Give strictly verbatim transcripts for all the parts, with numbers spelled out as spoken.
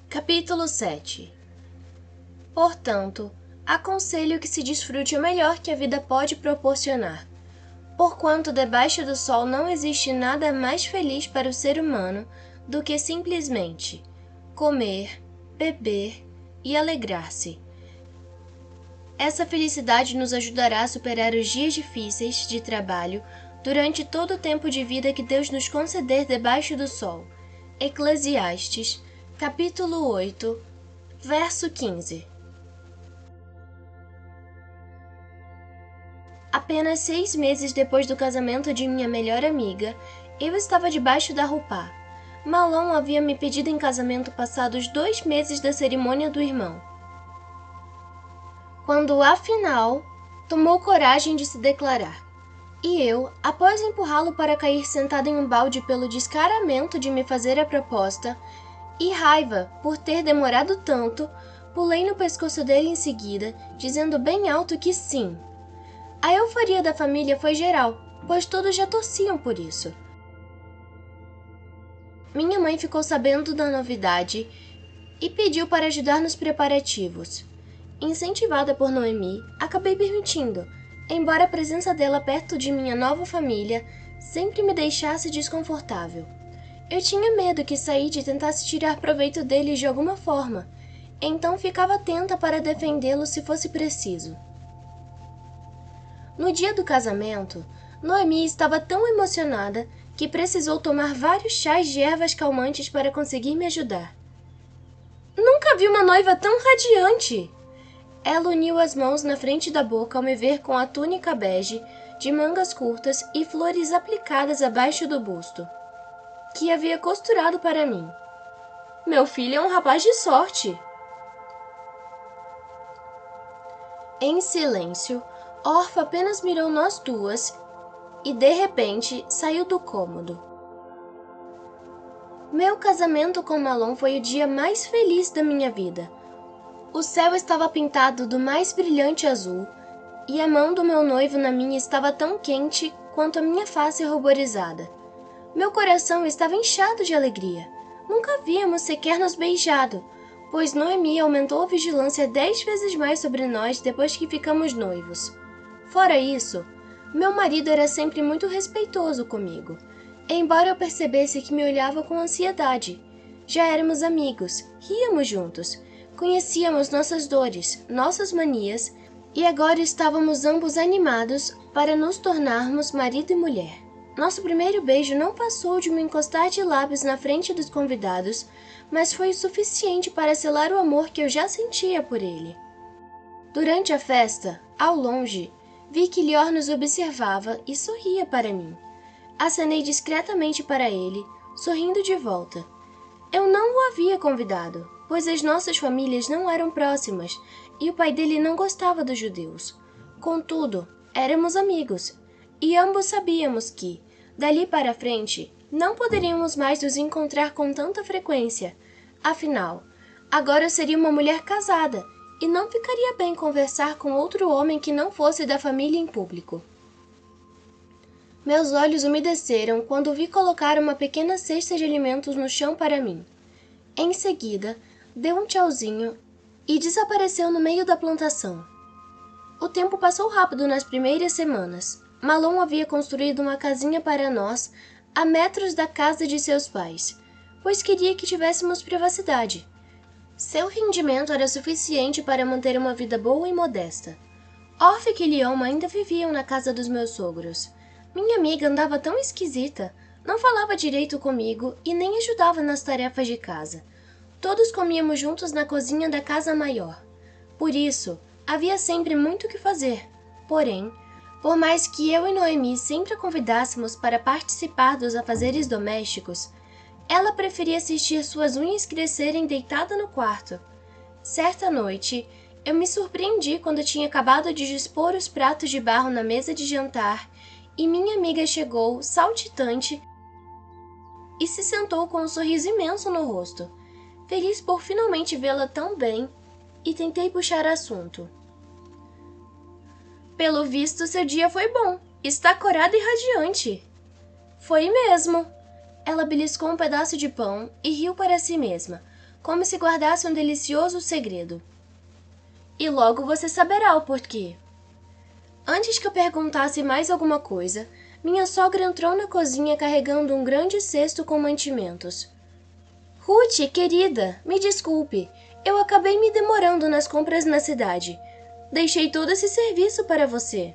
Capítulo sete. Portanto, aconselho que se desfrute o melhor que a vida pode proporcionar, porquanto debaixo do sol não existe nada mais feliz para o ser humano do que simplesmente comer, beber e alegrar-se. Essa felicidade nos ajudará a superar os dias difíceis de trabalho durante todo o tempo de vida que Deus nos conceder debaixo do sol. Eclesiastes, capítulo oito, verso quinze. Apenas seis meses depois do casamento de minha melhor amiga, eu estava debaixo da roupa. Malon havia me pedido em casamento passados dois meses da cerimônia do irmão, quando afinal tomou coragem de se declarar. E eu, após empurrá-lo para cair sentado em um balde pelo descaramento de me fazer a proposta, e raiva por ter demorado tanto, pulei no pescoço dele em seguida, dizendo bem alto que sim. A euforia da família foi geral, pois todos já torciam por isso. Minha mãe ficou sabendo da novidade e pediu para ajudar nos preparativos. Incentivada por Noemi, acabei permitindo, embora a presença dela perto de minha nova família sempre me deixasse desconfortável. Eu tinha medo que Saíde tentasse tirar proveito deles de alguma forma, então ficava atenta para defendê-lo se fosse preciso. No dia do casamento, Noemi estava tão emocionada que precisou tomar vários chás de ervas calmantes para conseguir me ajudar. Nunca vi uma noiva tão radiante! Ela uniu as mãos na frente da boca ao me ver com a túnica bege, de mangas curtas e flores aplicadas abaixo do busto, que havia costurado para mim. Meu filho é um rapaz de sorte. Em silêncio, Orfa apenas mirou nós duas e, de repente, saiu do cômodo. Meu casamento com Malon foi o dia mais feliz da minha vida. O céu estava pintado do mais brilhante azul, e a mão do meu noivo na minha estava tão quente quanto a minha face ruborizada. Meu coração estava inchado de alegria. Nunca havíamos sequer nos beijado, pois Noemi aumentou a vigilância dez vezes mais sobre nós depois que ficamos noivos. Fora isso, meu marido era sempre muito respeitoso comigo, embora eu percebesse que me olhava com ansiedade. Já éramos amigos, ríamos juntos, conhecíamos nossas dores, nossas manias, e agora estávamos ambos animados para nos tornarmos marido e mulher. Nosso primeiro beijo não passou de um encostar de lábios na frente dos convidados, mas foi o suficiente para selar o amor que eu já sentia por ele. Durante a festa, ao longe, vi que Lior nos observava e sorria para mim. Acenei discretamente para ele, sorrindo de volta. Eu não o havia convidado, pois as nossas famílias não eram próximas e o pai dele não gostava dos judeus. Contudo, éramos amigos, e ambos sabíamos que, dali para frente, não poderíamos mais nos encontrar com tanta frequência. Afinal, agora eu seria uma mulher casada e não ficaria bem conversar com outro homem que não fosse da família em público. Meus olhos umedeceram quando vi colocar uma pequena cesta de alimentos no chão para mim. Em seguida, deu um tchauzinho e desapareceu no meio da plantação. O tempo passou rápido nas primeiras semanas. Malon havia construído uma casinha para nós a metros da casa de seus pais, pois queria que tivéssemos privacidade. Seu rendimento era suficiente para manter uma vida boa e modesta. Orfa e Lion ainda viviam na casa dos meus sogros. Minha amiga andava tão esquisita, não falava direito comigo e nem ajudava nas tarefas de casa. Todos comíamos juntos na cozinha da casa maior. Por isso, havia sempre muito o que fazer. Porém, por mais que eu e Noemi sempre a convidássemos para participar dos afazeres domésticos, ela preferia assistir suas unhas crescerem deitada no quarto. Certa noite, eu me surpreendi quando tinha acabado de dispor os pratos de barro na mesa de jantar e minha amiga chegou, saltitante, e se sentou com um sorriso imenso no rosto, feliz por finalmente vê-la tão bem, e tentei puxar assunto. Pelo visto, seu dia foi bom. Está corada e radiante. Foi mesmo. Ela beliscou um pedaço de pão e riu para si mesma, como se guardasse um delicioso segredo. E logo você saberá o porquê. Antes que eu perguntasse mais alguma coisa, minha sogra entrou na cozinha carregando um grande cesto com mantimentos. Ruth, querida, me desculpe, eu acabei me demorando nas compras na cidade. Deixei todo esse serviço para você.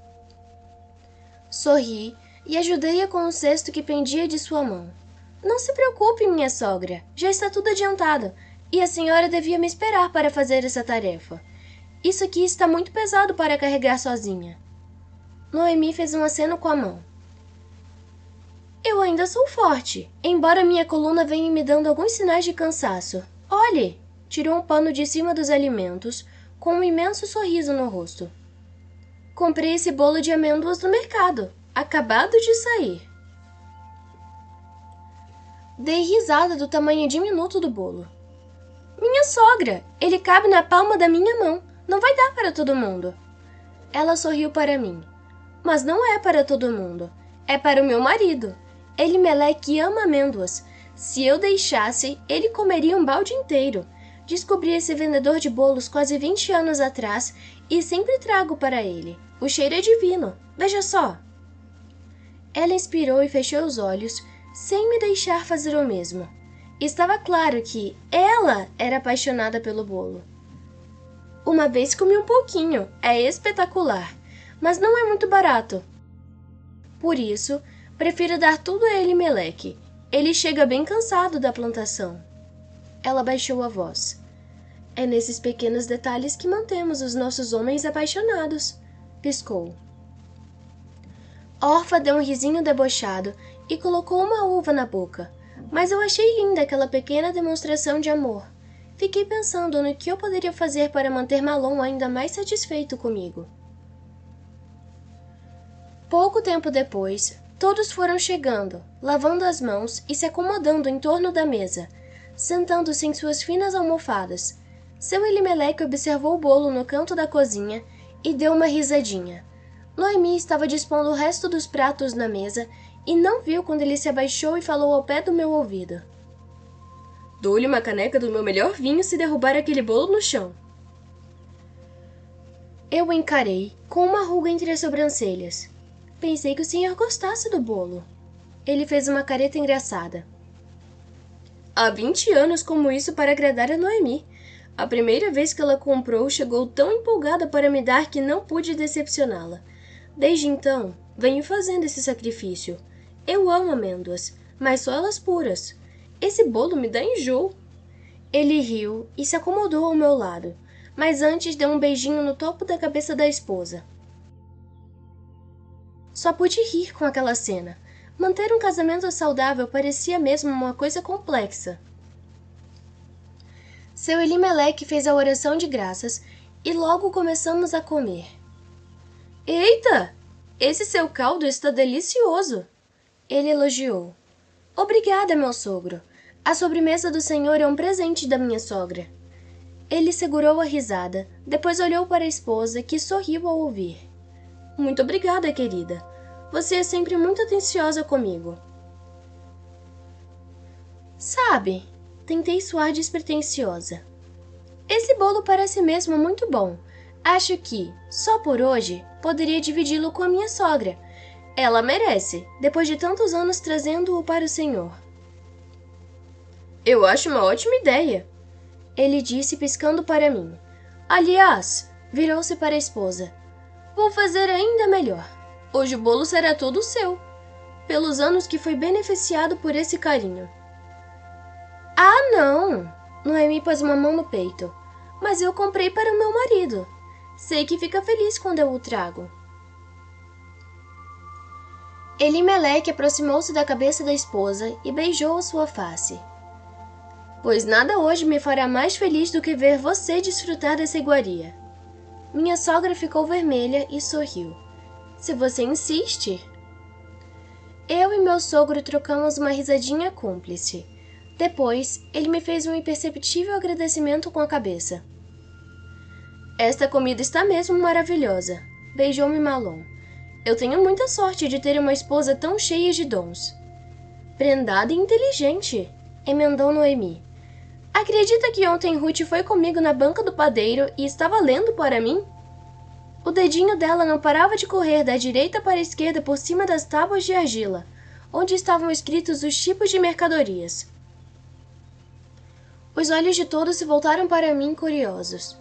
Sorri e ajudei-a com o cesto que pendia de sua mão. Não se preocupe, minha sogra, já está tudo adiantado, e a senhora devia me esperar para fazer essa tarefa. Isso aqui está muito pesado para carregar sozinha. Noemi fez um aceno com a mão. Eu ainda sou forte, embora minha coluna venha me dando alguns sinais de cansaço. Olhe! Tirou um pano de cima dos alimentos, com um imenso sorriso no rosto. Comprei esse bolo de amêndoas no mercado, acabado de sair. Dei risada do tamanho diminuto do bolo. Minha sogra, ele cabe na palma da minha mão, não vai dar para todo mundo. Ela sorriu para mim. Mas não é para todo mundo, é para o meu marido. Elimeleque ama amêndoas. Se eu deixasse, ele comeria um balde inteiro. Descobri esse vendedor de bolos quase vinte anos atrás e sempre trago para ele. O cheiro é divino. Veja só. Ela inspirou e fechou os olhos, sem me deixar fazer o mesmo. Estava claro que ela era apaixonada pelo bolo. Uma vez comi um pouquinho, é espetacular, mas não é muito barato. Por isso, prefiro dar tudo a Elimeleque. Ele chega bem cansado da plantação. Ela baixou a voz. É nesses pequenos detalhes que mantemos os nossos homens apaixonados. Piscou. Orfa deu um risinho debochado e colocou uma uva na boca. Mas eu achei linda aquela pequena demonstração de amor. Fiquei pensando no que eu poderia fazer para manter Malon ainda mais satisfeito comigo. Pouco tempo depois, todos foram chegando, lavando as mãos e se acomodando em torno da mesa, sentando-se em suas finas almofadas. Seu Elimeleque observou o bolo no canto da cozinha e deu uma risadinha. Noemi estava dispondo o resto dos pratos na mesa e não viu quando ele se abaixou e falou ao pé do meu ouvido. Dou-lhe uma caneca do meu melhor vinho se derrubar aquele bolo no chão. Eu o encarei, com uma ruga entre as sobrancelhas. Pensei que o senhor gostasse do bolo. Ele fez uma careta engraçada. Há vinte anos como isso para agradar a Noemi. A primeira vez que ela comprou, chegou tão empolgada para me dar que não pude decepcioná-la. Desde então, venho fazendo esse sacrifício. Eu amo amêndoas, mas só elas puras. Esse bolo me dá enjoo. Ele riu e se acomodou ao meu lado, mas antes deu um beijinho no topo da cabeça da esposa. Só pude rir com aquela cena. Manter um casamento saudável parecia mesmo uma coisa complexa. Seu Elimeleque fez a oração de graças e logo começamos a comer. Eita! Esse seu caldo está delicioso! Ele elogiou. Obrigada, meu sogro. A sobremesa do senhor é um presente da minha sogra. Ele segurou a risada, depois olhou para a esposa, que sorriu ao ouvir. Muito obrigada, querida. Você é sempre muito atenciosa comigo. Sabe, tentei soar despretensiosa. Esse bolo parece mesmo muito bom. Acho que, só por hoje, poderia dividi-lo com a minha sogra. Ela merece, depois de tantos anos trazendo-o para o senhor. Eu acho uma ótima ideia, ele disse piscando para mim. Aliás, virou-se para a esposa. Vou fazer ainda melhor. Hoje o bolo será todo seu, pelos anos que foi beneficiado por esse carinho. Ah, não! Noemi pôs uma mão no peito. Mas eu comprei para o meu marido. Sei que fica feliz quando eu o trago. Elimeleque aproximou-se da cabeça da esposa e beijou a sua face. Pois nada hoje me fará mais feliz do que ver você desfrutar dessa iguaria. Minha sogra ficou vermelha e sorriu. Se você insiste. Eu e meu sogro trocamos uma risadinha cúmplice. Depois, ele me fez um imperceptível agradecimento com a cabeça. Esta comida está mesmo maravilhosa. Beijou-me Malon. Eu tenho muita sorte de ter uma esposa tão cheia de dons. Prendada e inteligente, emendou Noemi. Acredita que ontem Ruth foi comigo na banca do padeiro e estava lendo para mim? O dedinho dela não parava de correr da direita para a esquerda por cima das tábuas de argila, onde estavam escritos os tipos de mercadorias. Os olhos de todos se voltaram para mim curiosos.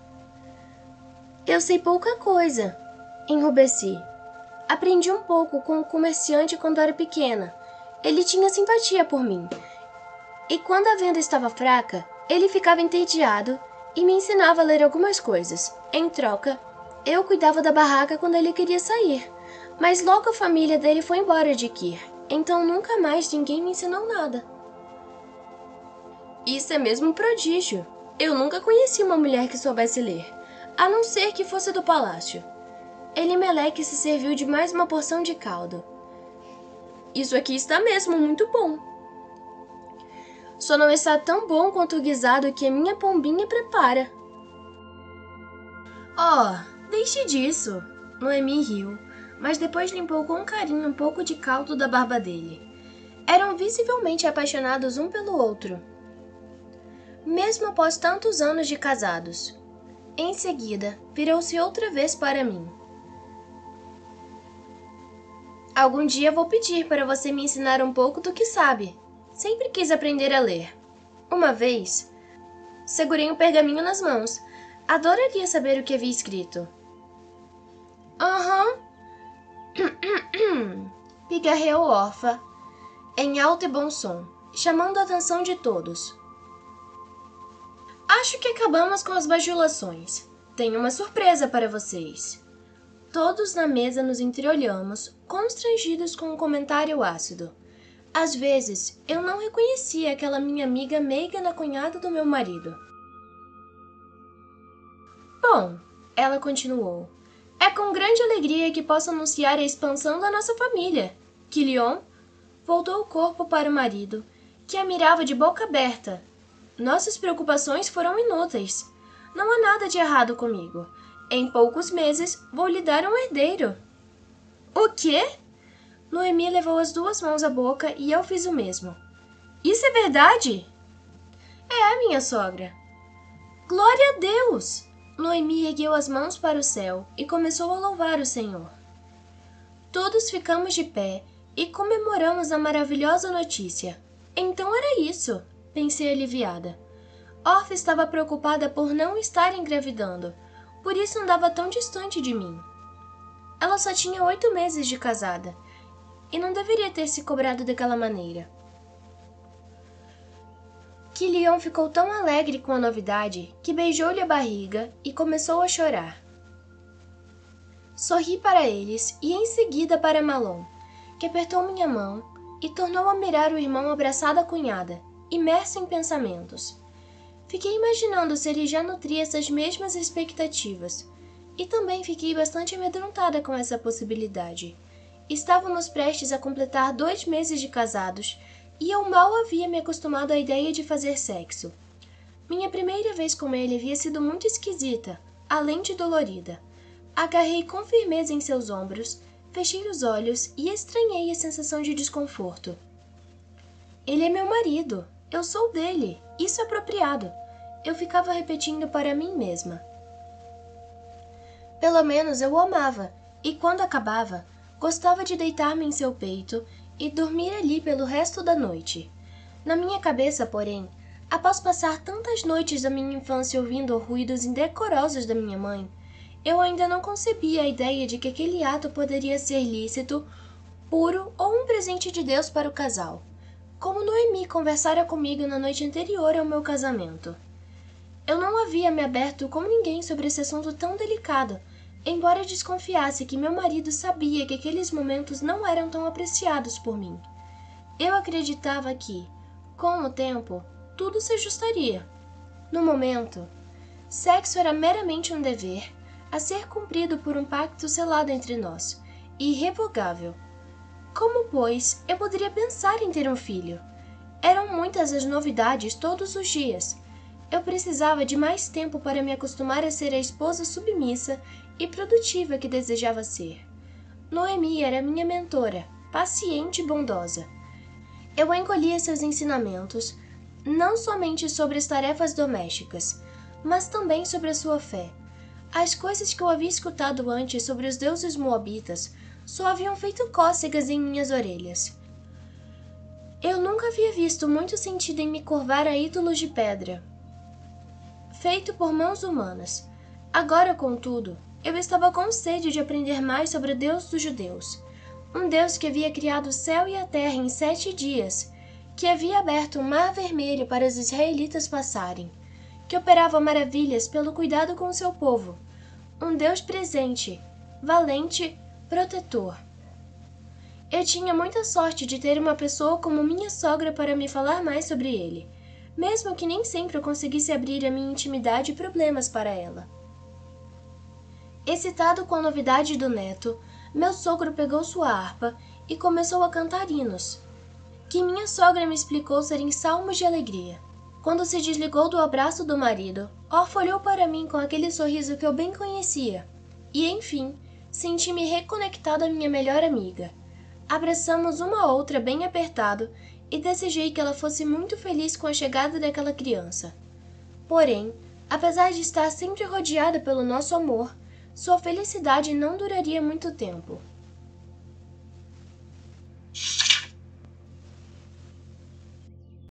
Eu sei pouca coisa, enrubesci. Aprendi um pouco com o comerciante quando era pequena. Ele tinha simpatia por mim. E quando a venda estava fraca, ele ficava entediado e me ensinava a ler algumas coisas. Em troca, eu cuidava da barraca quando ele queria sair. Mas logo a família dele foi embora de Kir, então nunca mais ninguém me ensinou nada. Isso é mesmo um prodígio. Eu nunca conheci uma mulher que soubesse ler, a não ser que fosse do palácio. Elimeleque se serviu de mais uma porção de caldo. Isso aqui está mesmo muito bom. Só não está tão bom quanto o guisado que a minha pombinha prepara. Oh, deixe disso. Noemi riu, mas depois limpou com carinho um pouco de caldo da barba dele. Eram visivelmente apaixonados um pelo outro, mesmo após tantos anos de casados. Em seguida, virou-se outra vez para mim. Algum dia vou pedir para você me ensinar um pouco do que sabe. Sempre quis aprender a ler. Uma vez, segurei um pergaminho nas mãos. Adoraria saber o que havia escrito. Aham. Uhum. Pigarreou Orfa, em alto e bom som, chamando a atenção de todos. Acho que acabamos com as bajulações. Tenho uma surpresa para vocês. Todos na mesa nos entreolhamos, constrangidos com um comentário ácido. Às vezes, eu não reconhecia aquela minha amiga meiga na cunhada do meu marido. Bom, ela continuou, é com grande alegria que posso anunciar a expansão da nossa família. Quilion voltou o corpo para o marido, que a mirava de boca aberta. Nossas preocupações foram inúteis. Não há nada de errado comigo. Em poucos meses, vou lhe dar um herdeiro. O quê? Noemi levou as duas mãos à boca e eu fiz o mesmo. Isso é verdade? É, minha sogra. Glória a Deus! Noemi ergueu as mãos para o céu e começou a louvar o Senhor. Todos ficamos de pé e comemoramos a maravilhosa notícia. Então era isso, pensei aliviada. Orfa estava preocupada por não estar engravidando, por isso andava tão distante de mim. Ela só tinha oito meses de casada e não deveria ter se cobrado daquela maneira. Quilion ficou tão alegre com a novidade que beijou-lhe a barriga e começou a chorar. Sorri para eles e em seguida para Malon, que apertou minha mão e tornou a mirar o irmão abraçado à cunhada, imerso em pensamentos. Fiquei imaginando se ele já nutria essas mesmas expectativas, e também fiquei bastante amedrontada com essa possibilidade. Estávamos prestes a completar dois meses de casados e eu mal havia me acostumado à ideia de fazer sexo. Minha primeira vez com ele havia sido muito esquisita, além de dolorida. Agarrei com firmeza em seus ombros, fechei os olhos e estranhei a sensação de desconforto. Ele é meu marido, eu sou dele, isso é apropriado. Eu ficava repetindo para mim mesma. Pelo menos eu o amava, e quando acabava, gostava de deitar-me em seu peito e dormir ali pelo resto da noite. Na minha cabeça, porém, após passar tantas noites da minha infância ouvindo ruídos indecorosos da minha mãe, eu ainda não concebia a ideia de que aquele ato poderia ser lícito, puro ou um presente de Deus para o casal, como Noemi conversara comigo na noite anterior ao meu casamento. Eu não havia me aberto com ninguém sobre esse assunto tão delicado, embora desconfiasse que meu marido sabia que aqueles momentos não eram tão apreciados por mim. Eu acreditava que, com o tempo, tudo se ajustaria. No momento, sexo era meramente um dever a ser cumprido por um pacto selado entre nós, irrevogável. Como, pois, eu poderia pensar em ter um filho? Eram muitas as novidades todos os dias. Eu precisava de mais tempo para me acostumar a ser a esposa submissa e produtiva que desejava ser. Noemi era minha mentora, paciente e bondosa. Eu encolhia seus ensinamentos, não somente sobre as tarefas domésticas, mas também sobre a sua fé. As coisas que eu havia escutado antes sobre os deuses moabitas só haviam feito cócegas em minhas orelhas. Eu nunca havia visto muito sentido em me curvar a ídolos de pedra, feito por mãos humanas. Agora, contudo, eu estava com sede de aprender mais sobre o Deus dos judeus, um Deus que havia criado o céu e a terra em sete dias, que havia aberto o mar vermelho para os israelitas passarem, que operava maravilhas pelo cuidado com seu povo, um Deus presente, valente, protetor. Eu tinha muita sorte de ter uma pessoa como minha sogra para me falar mais sobre ele, mesmo que nem sempre eu conseguisse abrir a minha intimidade e problemas para ela. Excitado com a novidade do neto, meu sogro pegou sua harpa e começou a cantar hinos, que minha sogra me explicou serem salmos de alegria. Quando se desligou do abraço do marido, Orfa olhou para mim com aquele sorriso que eu bem conhecia, e, enfim, senti-me reconectado à minha melhor amiga. Abraçamos uma a outra bem apertado e desejei que ela fosse muito feliz com a chegada daquela criança. Porém, apesar de estar sempre rodeada pelo nosso amor, sua felicidade não duraria muito tempo.